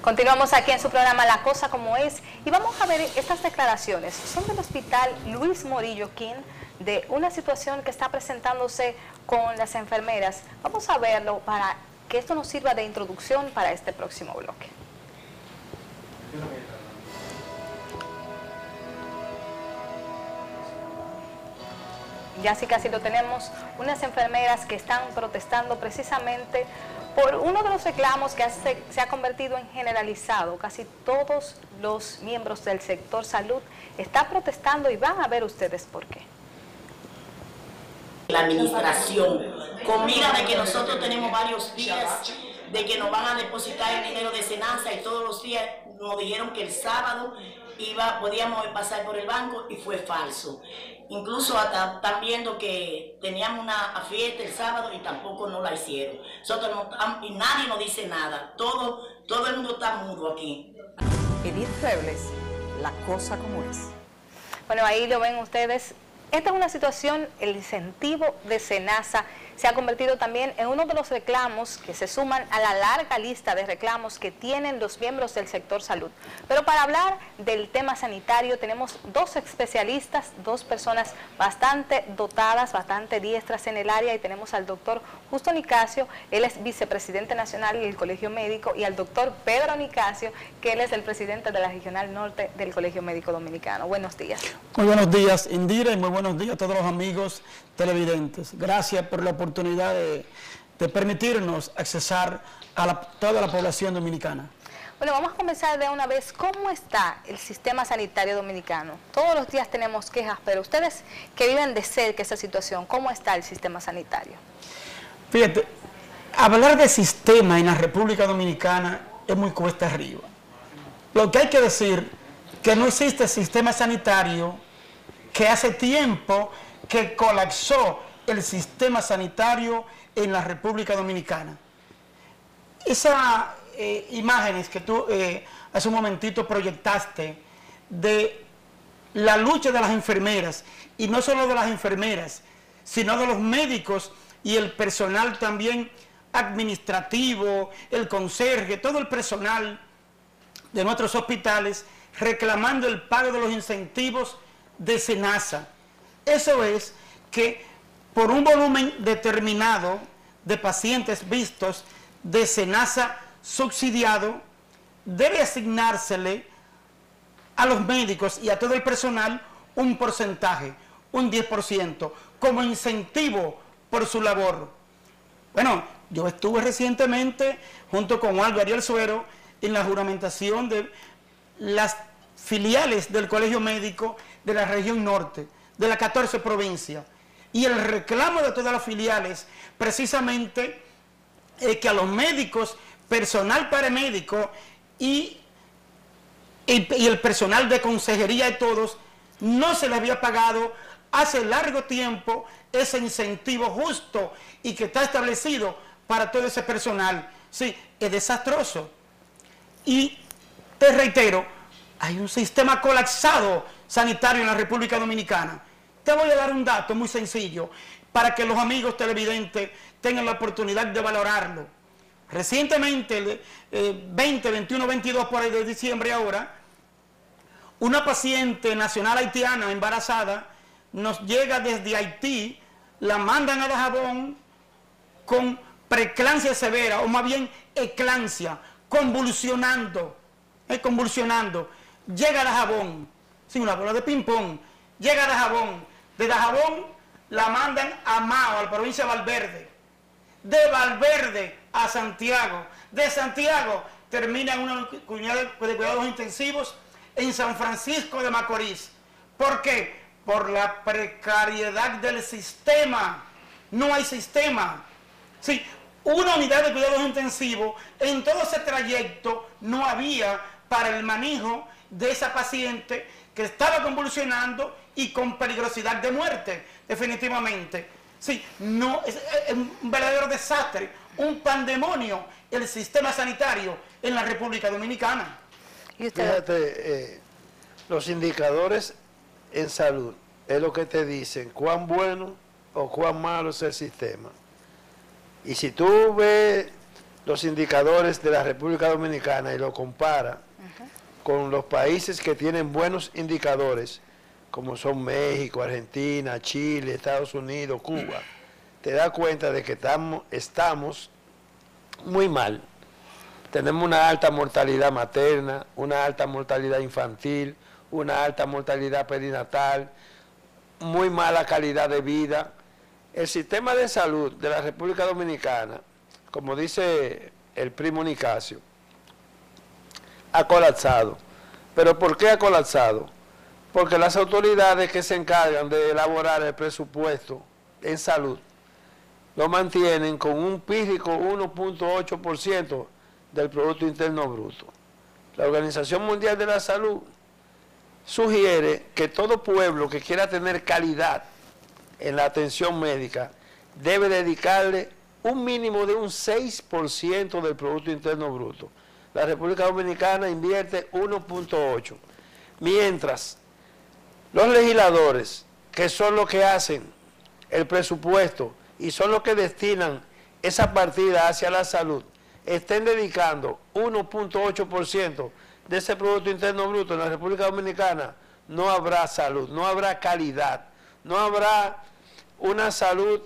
Continuamos aquí en su programa La Cosa Como Es y vamos a ver estas declaraciones. Son del Hospital Luis Morillo King, de una situación que está presentándose con las enfermeras. Vamos a verlo para que esto nos sirva de introducción para este próximo bloque. Ya sí casi lo tenemos, unas enfermeras que están protestando precisamente por uno de los reclamos que se ha convertido en generalizado. Casi todos los miembros del sector salud están protestando y van a ver ustedes por qué. La administración, con mira de que nosotros tenemos varios días de que nos van a depositar el dinero de Senasa y todos los días nos dijeron que el sábado podíamos pasar por el banco y fue falso. Incluso hasta están viendo que teníamos una fiesta el sábado y tampoco no la hicieron. Nosotros y nadie nos dice nada, todo el mundo está mudo aquí. Edith Febles, La Cosa Como Es. Bueno, ahí lo ven ustedes. Esta es una situación, el incentivo de Senasa se ha convertido también en uno de los reclamos que se suman a la larga lista de reclamos que tienen los miembros del sector salud. Pero para hablar del tema sanitario tenemos dos especialistas, dos personas bastante dotadas, bastante diestras en el área, y tenemos al doctor Justo Nicasio, él es vicepresidente nacional del Colegio Médico, y al doctor Pedro Nicasio, que él es el presidente de la Regional Norte del Colegio Médico Dominicano. Buenos días. Muy buenos días, Indira, y muy buenos días a todos los amigos televidentes. Gracias por la oportunidad de permitirnos accesar a toda la población dominicana. Bueno, vamos a comenzar de una vez. ¿Cómo está el sistema sanitario dominicano? Todos los días tenemos quejas, pero ustedes que viven de cerca esa situación, ¿cómo está el sistema sanitario? Fíjate, hablar de sistema en la República Dominicana es muy cuesta arriba. Lo que hay que decir que no existe sistema sanitario, que hace tiempo que colapsó el sistema sanitario en la República Dominicana. Esas imágenes que tú hace un momentito proyectaste de la lucha de las enfermeras, y no solo de las enfermeras, sino de los médicos y el personal también administrativo, el conserje, todo el personal de nuestros hospitales, reclamando el pago de los incentivos de Senasa. Eso es que por un volumen determinado de pacientes vistos de Senasa subsidiado, debe asignársele a los médicos y a todo el personal un porcentaje, un 10%, como incentivo por su labor. Bueno, yo estuve recientemente junto con Aldo Ariel Suero en la juramentación de las filiales del Colegio Médico de la región norte, de las 14 provincias, y el reclamo de todas las filiales precisamente es que a los médicos, personal paramédico y el personal de consejería de todos, no se les había pagado hace largo tiempo ese incentivo justo y que está establecido para todo ese personal. Sí, es desastroso. Y te reitero, hay un sistema colapsado sanitario en la República Dominicana. Te voy a dar un dato muy sencillo para que los amigos televidentes tengan la oportunidad de valorarlo. Recientemente, el 20, 21, 22 por ahí de diciembre ahora, una paciente nacional haitiana embarazada nos llega desde Haití, la mandan a Dajabón con preeclampsia severa, o más bien eclampsia, convulsionando, llega a Dajabón, sin una bola de ping-pong, llega a Dajabón, de Dajabón la mandan a Mao, a la provincia de Valverde, de Valverde a Santiago, de Santiago termina en una unidad de cuidados intensivos en San Francisco de Macorís. ¿Por qué? Por la precariedad del sistema. No hay sistema. Sí, una unidad de cuidados intensivos, en todo ese trayecto no había para el manejo de esa paciente que estaba convulsionando y con peligrosidad de muerte, definitivamente. Sí, no, es un verdadero desastre, un pandemonio el sistema sanitario en la República Dominicana. Fíjate, los indicadores en salud es lo que te dicen cuán bueno o cuán malo es el sistema. Y si tú ves los indicadores de la República Dominicana y lo compara con los países que tienen buenos indicadores, como son México, Argentina, Chile, Estados Unidos, Cuba, te das cuenta de que estamos muy mal. Tenemos una alta mortalidad materna, una alta mortalidad infantil, una alta mortalidad perinatal, muy mala calidad de vida. El sistema de salud de la República Dominicana, como dice el primo Nicasio, ha colapsado. ¿Pero por qué ha colapsado? Porque las autoridades que se encargan de elaborar el presupuesto en salud lo mantienen con un pírrico 1.8% del Producto Interno Bruto. La Organización Mundial de la Salud sugiere que todo pueblo que quiera tener calidad en la atención médica debe dedicarle un mínimo de un 6% del Producto Interno Bruto. La República Dominicana invierte 1.8%, mientras los legisladores, que son los que hacen el presupuesto y son los que destinan esa partida hacia la salud, estén dedicando 1.8% de ese Producto Interno Bruto en la República Dominicana, no habrá salud, no habrá calidad, no habrá una salud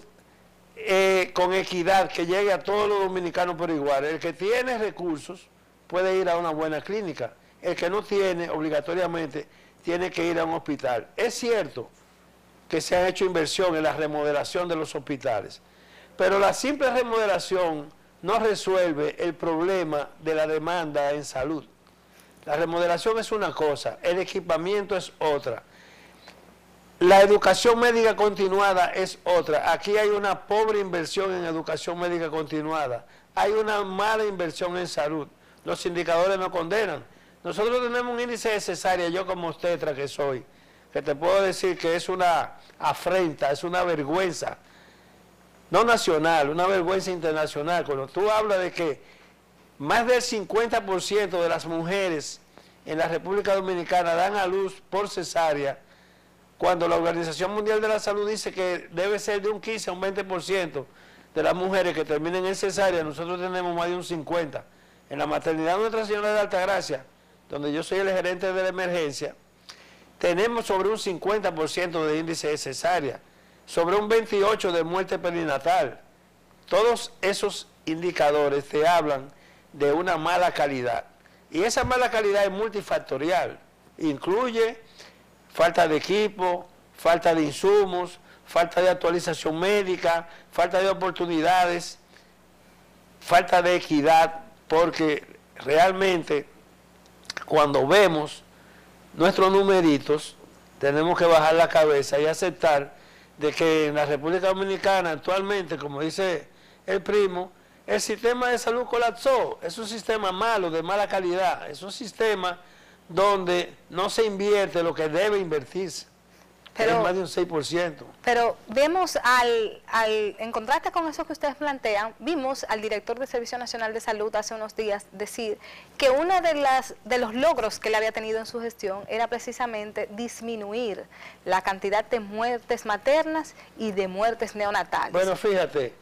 con equidad que llegue a todos los dominicanos por igual. El que tiene recursos puede ir a una buena clínica, el que no tiene obligatoriamente tiene que ir a un hospital. Es cierto que se ha hecho inversión en la remodelación de los hospitales, pero la simple remodelación no resuelve el problema de la demanda en salud. La remodelación es una cosa, el equipamiento es otra. La educación médica continuada es otra. Aquí hay una pobre inversión en educación médica continuada. Hay una mala inversión en salud. Los indicadores no condenan. Nosotros tenemos un índice de cesárea, yo como obstetra que soy, que te puedo decir que es una afrenta, es una vergüenza, no nacional, una vergüenza internacional. Cuando tú hablas de que más del 50% de las mujeres en la República Dominicana dan a luz por cesárea, cuando la Organización Mundial de la Salud dice que debe ser de un 15 a un 20% de las mujeres que terminen en cesárea, nosotros tenemos más de un 50%. En la maternidad Nuestra Señora de Altagracia, donde yo soy el gerente de la emergencia, tenemos sobre un 50% de índice de cesárea, sobre un 28% de muerte perinatal. Todos esos indicadores te hablan de una mala calidad. Y esa mala calidad es multifactorial. Incluye falta de equipo, falta de insumos, falta de actualización médica, falta de oportunidades, falta de equidad, porque realmente cuando vemos nuestros numeritos tenemos que bajar la cabeza y aceptar de que en la República Dominicana actualmente, como dice el primo, el sistema de salud colapsó. Es un sistema malo, de mala calidad, es un sistema donde no se invierte lo que debe invertirse, pero es más de un 6%. Pero vemos en contraste con eso que ustedes plantean, vimos al director del Servicio Nacional de Salud hace unos días decir que uno de los logros que él había tenido en su gestión era precisamente disminuir la cantidad de muertes maternas y de muertes neonatales. Bueno, fíjate,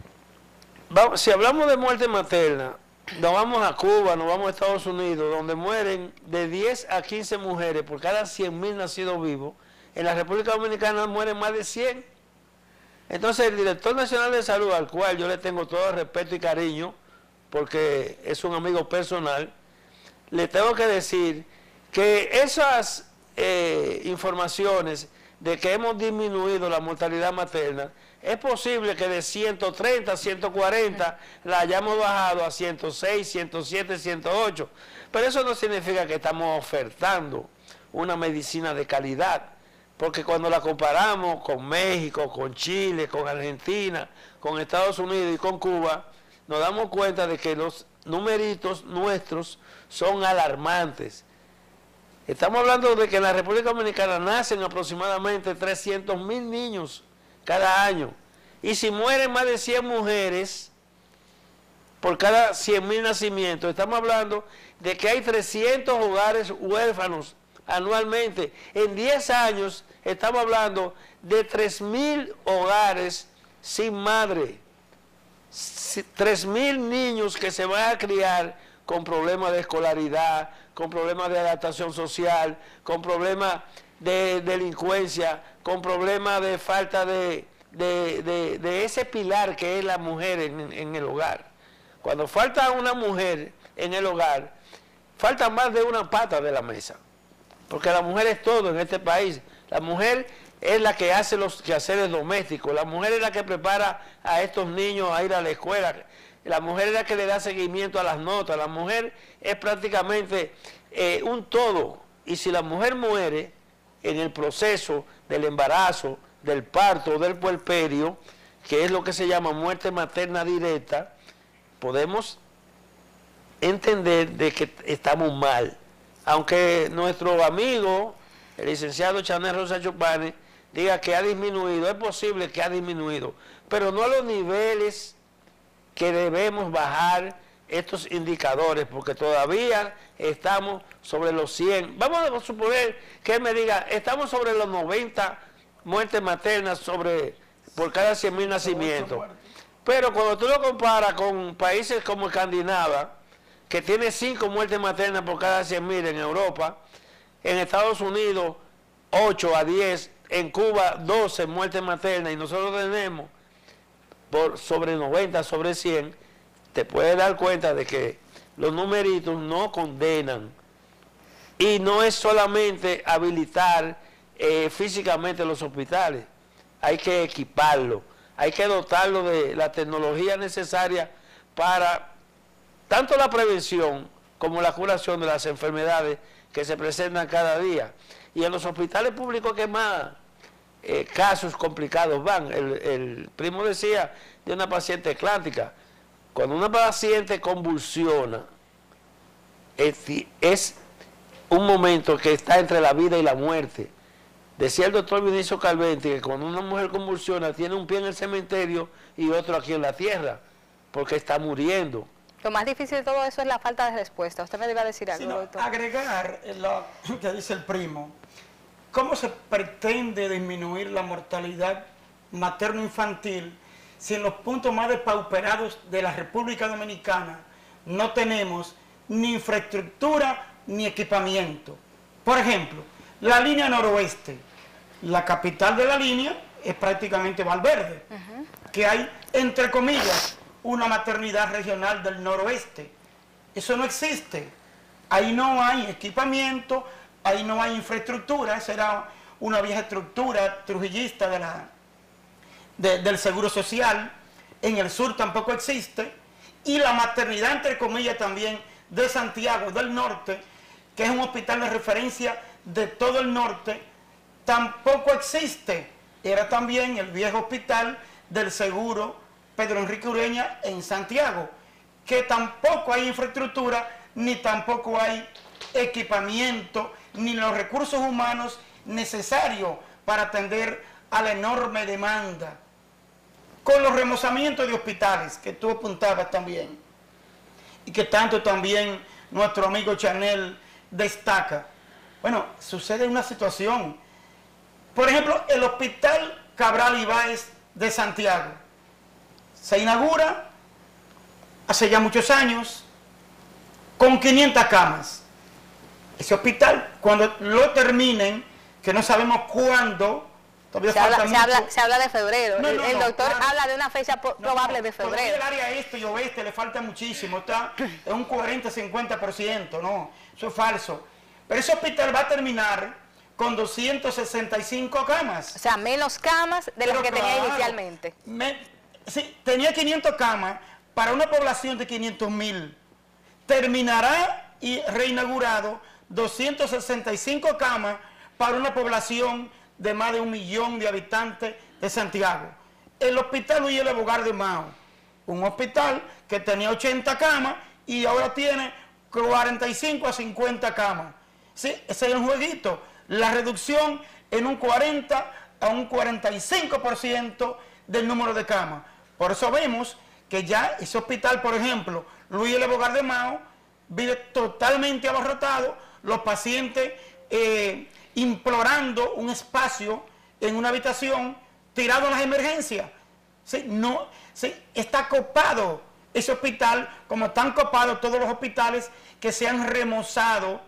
si hablamos de muerte materna, nos vamos a Cuba, nos vamos a Estados Unidos, donde mueren de 10 a 15 mujeres por cada 100.000 nacidos vivos. En la República Dominicana mueren más de 100. Entonces el director nacional de salud, al cual yo le tengo todo el respeto y cariño, porque es un amigo personal, le tengo que decir que esas informaciones de que hemos disminuido la mortalidad materna, es posible que de 130, 140 la hayamos bajado a 106, 107, 108, pero eso no significa que estamos ofertando una medicina de calidad, porque cuando la comparamos con México, con Chile, con Argentina, con Estados Unidos y con Cuba, nos damos cuenta de que los numeritos nuestros son alarmantes. Estamos hablando de que en la República Dominicana nacen aproximadamente 300.000 niños cada año. Y si mueren más de 100 mujeres por cada 100.000 nacimientos, estamos hablando de que hay 300 hogares huérfanos anualmente. En 10 años estamos hablando de 3.000 hogares sin madre. 3.000 niños que se van a criar con problemas de escolaridad, con problemas de adaptación social, con problemas de delincuencia, con problemas de falta de ese pilar que es la mujer en el hogar. Cuando falta una mujer en el hogar, falta más de una pata de la mesa, porque la mujer es todo en este país. La mujer es la que hace los quehaceres domésticos, la mujer es la que prepara a estos niños a ir a la escuela, la mujer es la que le da seguimiento a las notas, la mujer es prácticamente un todo. Y si la mujer muere en el proceso del embarazo, del parto, del puerperio, que es lo que se llama muerte materna directa, podemos entender de que estamos mal. Aunque nuestro amigo, el licenciado Chanel Rosa Chupane, diga que ha disminuido, es posible que ha disminuido, pero no a los niveles que debemos bajar estos indicadores, porque todavía estamos sobre los 100. Vamos a suponer que él me diga, estamos sobre los 90 muertes maternas por cada 100.000 nacimientos. Pero cuando tú lo comparas con países como Escandinavia, que tiene 5 muertes maternas por cada 100.000 en Europa, en Estados Unidos 8 a 10, en Cuba 12 muertes maternas, y nosotros tenemos por sobre 90, sobre 100, te puedes dar cuenta de que los numeritos no condenan. Y no es solamente habilitar físicamente los hospitales, hay que equiparlo, hay que dotarlo de la tecnología necesaria para tanto la prevención como la curación de las enfermedades que se presentan cada día. Y en los hospitales públicos que más casos complicados van. El primo decía de una paciente eclántica. Cuando una paciente convulsiona, es un momento que está entre la vida y la muerte. Decía el doctor Vinicio Calventi que cuando una mujer convulsiona tiene un pie en el cementerio y otro aquí en la tierra, porque está muriendo. Lo más difícil de todo eso es la falta de respuesta. Usted me iba a decir algo, Sino doctor. agregar lo que dice el primo. ¿Cómo se pretende disminuir la mortalidad materno-infantil si en los puntos más depauperados de la República Dominicana no tenemos ni infraestructura ni equipamiento? Por ejemplo, la línea noroeste, la capital de la línea es prácticamente Valverde, que hay, entre comillas, una maternidad regional del noroeste. Eso no existe. Ahí no hay equipamiento, ahí no hay infraestructura. Esa era una vieja estructura trujillista del Seguro Social. En el sur tampoco existe. Y la maternidad, entre comillas, también de Santiago del Norte, que es un hospital de referencia de todo el norte, tampoco existe. Era también el viejo hospital del Seguro Pedro Enrique Ureña en Santiago, que tampoco hay infraestructura, ni tampoco hay equipamiento, ni los recursos humanos necesarios para atender a la enorme demanda. Con los remozamientos de hospitales, que tú apuntabas también, y que tanto también nuestro amigo Chanel destaca. Bueno, sucede una situación. Por ejemplo, el Hospital Cabral Ibáez de Santiago se inaugura hace ya muchos años con 500 camas. Ese hospital, cuando lo terminen, que no sabemos cuándo, todavía se habla de febrero. El doctor habla de una fecha probable de febrero. El área este y oeste le falta muchísimo, está en un 40-50%, no, eso es falso. Pero ese hospital va a terminar con 265 camas. O sea, menos camas de las que tenía inicialmente. Sí, tenía 500 camas para una población de 500.000. Terminará y reinaugurado 265 camas para una población de más de 1 millón de habitantes de Santiago. El hospital Luis L. Bogar de Mao, un hospital que tenía 80 camas y ahora tiene 45 a 50 camas. Sí, ese es un jueguito. La reducción en un 40 a un 45% del número de camas. Por eso vemos que ya ese hospital, por ejemplo, Luis L. Bogar de Mao, vive totalmente abarrotado, los pacientes implorando un espacio en una habitación, tirado en las emergencias. ¿sí? No, ¿sí? Está copado ese hospital, como están copados todos los hospitales que se han remozado,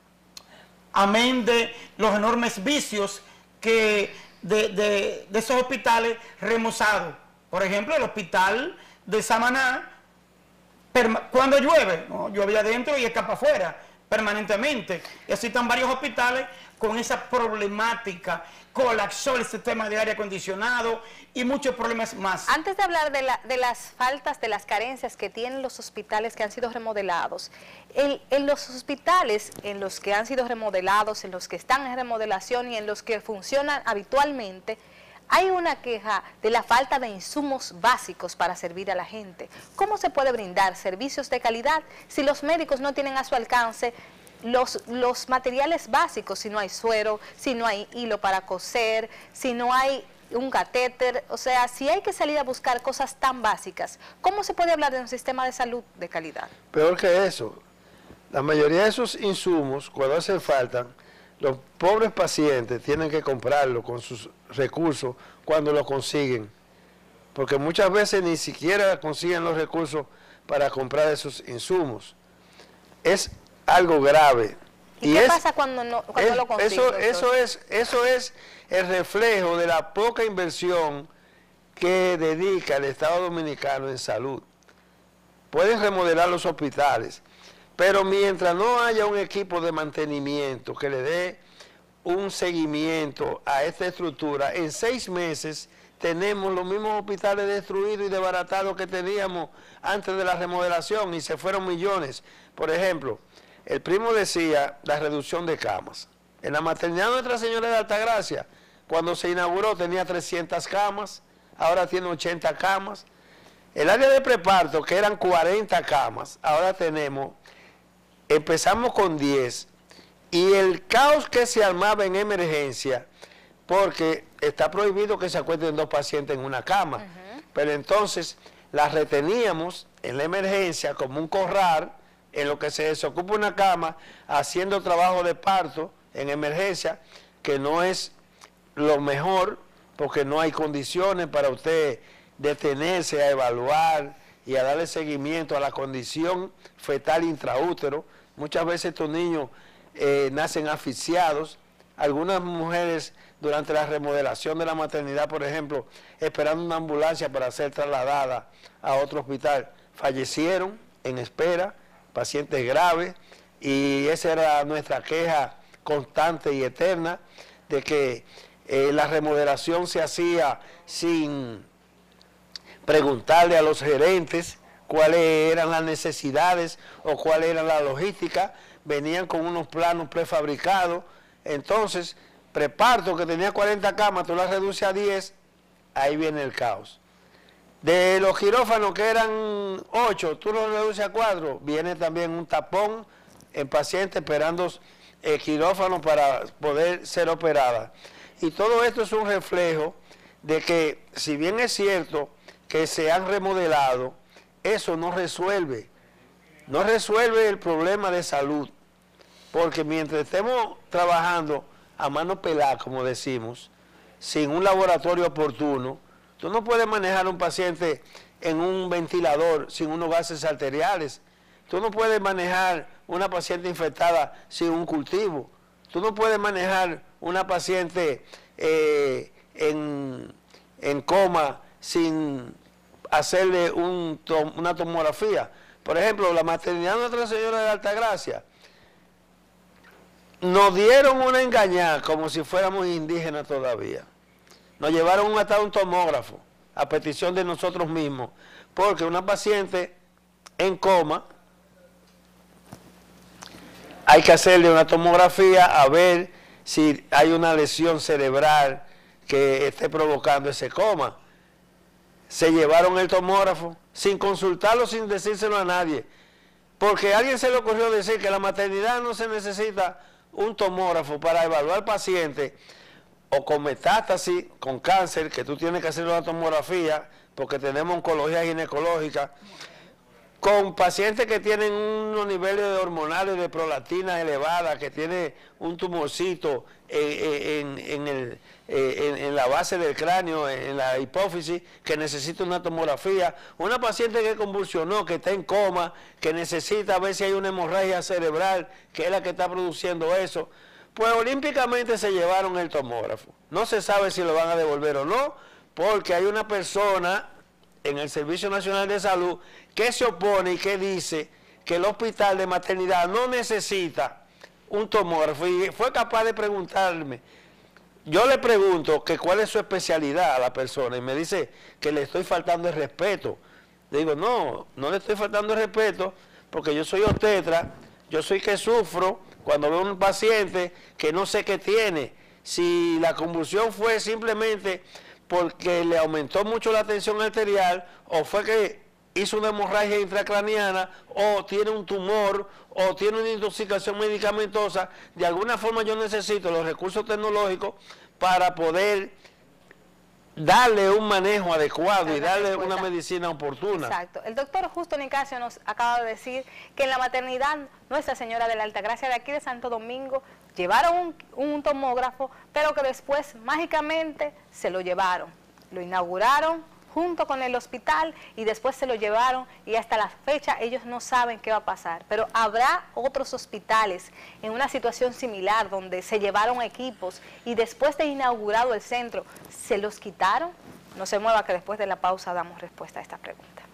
amén de los enormes vicios que de esos hospitales remozados. Por ejemplo, el hospital de Samaná, cuando llueve, ¿no? Llueve adentro y escapa afuera permanentemente. Y así están varios hospitales con esa problemática. Colapsó el sistema de aire acondicionado y muchos problemas más. Antes de hablar de las faltas, de las carencias que tienen los hospitales que han sido remodelados, en los hospitales en los que han sido remodelados, en los que están en remodelación y en los que funcionan habitualmente, hay una queja de la falta de insumos básicos para servir a la gente. ¿Cómo se puede brindar servicios de calidad si los médicos no tienen a su alcance los materiales básicos, si no hay suero, si no hay hilo para coser, si no hay un catéter? O sea, si hay que salir a buscar cosas tan básicas, ¿cómo se puede hablar de un sistema de salud de calidad? Peor que eso, la mayoría de esos insumos, cuando hacen falta, los pobres pacientes tienen que comprarlo con sus recursos cuando lo consiguen, porque muchas veces ni siquiera consiguen los recursos para comprar esos insumos. Es algo grave. ¿Y qué pasa cuando lo consiguen? Eso es el reflejo de la poca inversión que dedica el Estado Dominicano en salud. Pueden remodelar los hospitales, pero mientras no haya un equipo de mantenimiento que le dé un seguimiento a esta estructura, en 6 meses tenemos los mismos hospitales destruidos y desbaratados que teníamos antes de la remodelación, y se fueron millones. Por ejemplo, el primo decía la reducción de camas. En la maternidad Nuestra Señora de Altagracia, cuando se inauguró, tenía 300 camas, ahora tiene 80 camas. El área de preparto, que eran 40 camas, ahora empezamos con 10, y el caos que se armaba en emergencia, porque está prohibido que se acuesten 2 pacientes en una cama, pero entonces las reteníamos en la emergencia como un corral, en lo que se desocupa una cama, haciendo trabajo de parto en emergencia, que no es lo mejor, porque no hay condiciones para usted detenerse a evaluar y a darle seguimiento a la condición fetal intraútero. Muchas veces estos niños nacen asfixiados. Algunas mujeres durante la remodelación de la maternidad, por ejemplo, esperando una ambulancia para ser trasladada a otro hospital, fallecieron en espera, pacientes graves, y esa era nuestra queja constante y eterna, de que la remodelación se hacía sin preguntarle a los gerentes cuáles eran las necesidades o cuál era la logística. Venían con unos planos prefabricados. Entonces, preparto que tenía 40 camas, tú las reduces a 10, ahí viene el caos. De los quirófanos que eran 8, tú los reduces a 4, viene también un tapón en paciente esperando quirófano para poder ser operada. Y todo esto es un reflejo de que, si bien es cierto que se han remodelado, eso no resuelve el problema de salud, porque mientras estemos trabajando a mano pelada, como decimos, sin un laboratorio oportuno, tú no puedes manejar a un paciente en un ventilador sin unos gases arteriales, tú no puedes manejar una paciente infectada sin un cultivo, tú no puedes manejar una paciente en coma sin hacerle una tomografía. Por ejemplo, la maternidad Nuestra Señora de Altagracia, nos dieron una engañada como si fuéramos indígenas todavía. Nos llevaron hasta un tomógrafo a petición de nosotros mismos, porque una paciente en coma hay que hacerle una tomografía a ver si hay una lesión cerebral que esté provocando ese coma. Se llevaron el tomógrafo sin consultarlo, sin decírselo a nadie, porque a alguien se le ocurrió decir que en la maternidad no se necesita un tomógrafo para evaluar pacientes o con metástasis, con cáncer, que tú tienes que hacer una tomografía porque tenemos oncología ginecológica, con pacientes que tienen unos niveles de hormonales de prolactina elevada, que tiene un tumorcito en la base del cráneo, en la hipófisis, que necesita una tomografía, una paciente que convulsionó, que está en coma, que necesita ver si hay una hemorragia cerebral, que es la que está produciendo eso, pues olímpicamente se llevaron el tomógrafo. No se sabe si lo van a devolver o no, porque hay una persona en el Servicio Nacional de Salud que se opone y que dice que el hospital de maternidad no necesita un tomógrafo, y fue capaz de preguntarme. Yo le pregunto que cuál es su especialidad a la persona y me dice que le estoy faltando el respeto. Le digo, no le estoy faltando el respeto, porque yo soy obstetra, yo soy que sufro cuando veo un paciente que no sé qué tiene. Si la convulsión fue simplemente porque le aumentó mucho la tensión arterial, o fue que hizo una hemorragia intracraniana, o tiene un tumor, o tiene una intoxicación medicamentosa, de alguna forma yo necesito los recursos tecnológicos para poder darle un manejo adecuado y darle una medicina oportuna. Exacto. El doctor Justo Nicasio nos acaba de decir que en la maternidad Nuestra Señora de la Altagracia de aquí de Santo Domingo llevaron un tomógrafo, pero que después mágicamente se lo llevaron. Lo inauguraron junto con el hospital y después se lo llevaron, y hasta la fecha ellos no saben qué va a pasar. Pero habrá otros hospitales en una situación similar donde se llevaron equipos y después de inaugurado el centro se los quitaron. No se mueva, que después de la pausa damos respuesta a esta pregunta.